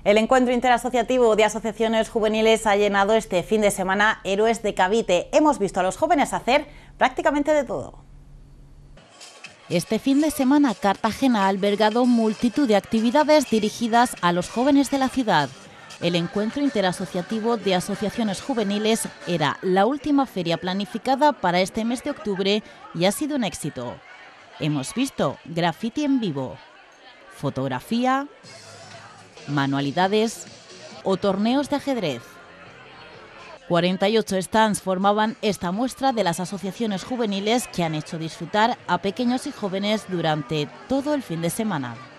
El encuentro interasociativo de asociaciones juveniles ha llenado este fin de semana Héroes de Cavite. Hemos visto a los jóvenes hacer prácticamente de todo. Este fin de semana Cartagena ha albergado multitud de actividades dirigidas a los jóvenes de la ciudad. El encuentro interasociativo de asociaciones juveniles era la última feria planificada para este mes de octubre y ha sido un éxito. Hemos visto graffiti en vivo, fotografía, manualidades o torneos de ajedrez. 48 stands formaban esta muestra de las asociaciones juveniles que han hecho disfrutar a pequeños y jóvenes durante todo el fin de semana.